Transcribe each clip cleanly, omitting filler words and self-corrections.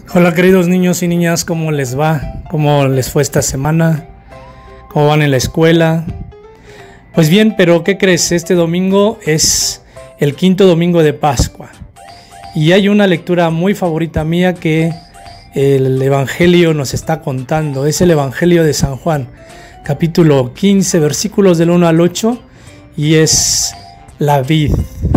Hola queridos niños y niñas, ¿cómo les va? ¿Cómo les fue esta semana? ¿Cómo van en la escuela? Pues bien, pero ¿qué crees? Este domingo es el quinto domingo de Pascua y hay una lectura muy favorita mía que el Evangelio nos está contando. Es el Evangelio de San Juan, capítulo 15, versículos del 1 al 8, y es la vid.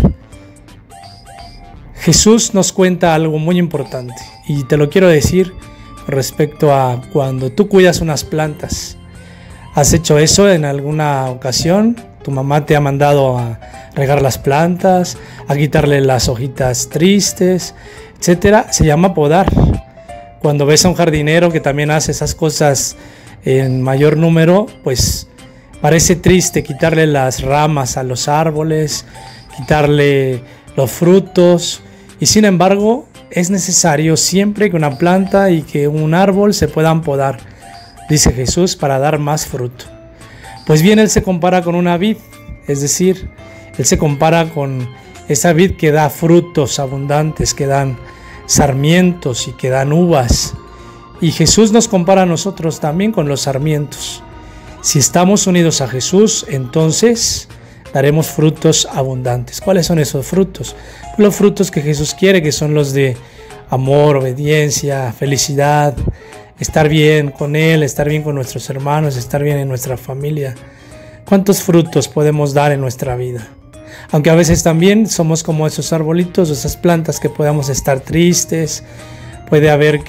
Jesús nos cuenta algo muy importante y te lo quiero decir respecto a cuando tú cuidas unas plantas. ¿Has hecho eso en alguna ocasión? Tu mamá te ha mandado a regar las plantas, a quitarle las hojitas tristes, etcétera. Se llama podar. Cuando ves a un jardinero que también hace esas cosas en mayor número, pues parece triste quitarle las ramas a los árboles, quitarle los frutos. Y sin embargo, es necesario siempre que una planta y que un árbol se puedan podar, dice Jesús, para dar más fruto. Pues bien, Él se compara con una vid, es decir, Él se compara con esa vid que da frutos abundantes, que dan sarmientos y que dan uvas. Y Jesús nos compara a nosotros también con los sarmientos. Si estamos unidos a Jesús, entonces daremos frutos abundantes. ¿Cuáles son esos frutos? Los frutos que Jesús quiere, que son los de amor, obediencia, felicidad, estar bien con Él, estar bien con nuestros hermanos, estar bien en nuestra familia. ¿Cuántos frutos podemos dar en nuestra vida? Aunque a veces también somos como esos arbolitos, esas plantas que podamos estar tristes, puede haber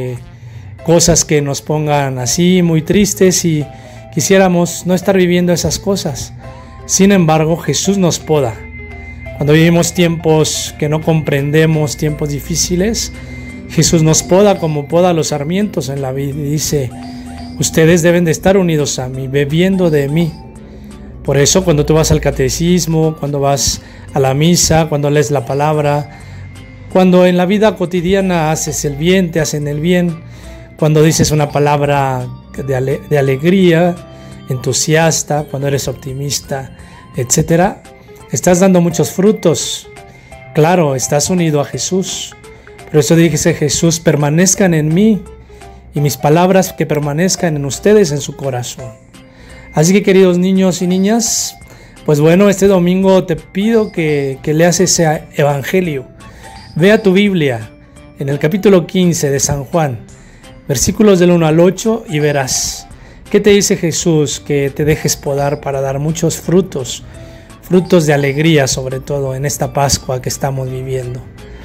cosas que nos pongan así muy tristes y quisiéramos no estar viviendo esas cosas. Sin embargo, Jesús nos poda. Cuando vivimos tiempos que no comprendemos, tiempos difíciles, Jesús nos poda como poda los sarmientos en la vida. Y dice, ustedes deben de estar unidos a mí, bebiendo de mí. Por eso cuando tú vas al catecismo, cuando vas a la misa, cuando lees la palabra, cuando en la vida cotidiana haces el bien, te hacen el bien, cuando dices una palabra de alegría, entusiasta, cuando eres optimista, etcétera, estás dando muchos frutos. Claro, estás unido a Jesús. Por eso dice Jesús, permanezcan en mí y mis palabras que permanezcan en ustedes, en su corazón. Así que queridos niños y niñas, pues bueno, este domingo te pido que leas ese Evangelio. Ve a tu Biblia en el capítulo 15 de San Juan, versículos del 1 al 8 y verás. ¿Qué te dice Jesús? Que te dejes podar para dar muchos frutos, frutos de alegría, sobre todo en esta Pascua que estamos viviendo.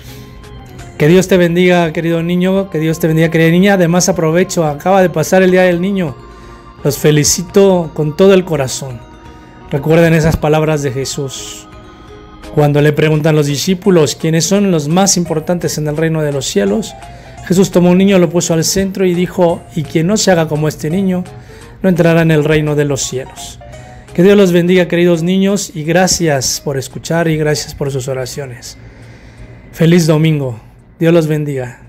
Que Dios te bendiga, querido niño, que Dios te bendiga, querida niña. Además aprovecho, acaba de pasar el Día del Niño. Los felicito con todo el corazón. Recuerden esas palabras de Jesús. Cuando le preguntan los discípulos quiénes son los más importantes en el reino de los cielos, Jesús tomó un niño, lo puso al centro y dijo, y quien no se haga como este niño, no entrará en el reino de los cielos. Que Dios los bendiga, queridos niños, y gracias por escuchar y gracias por sus oraciones. Feliz domingo. Dios los bendiga.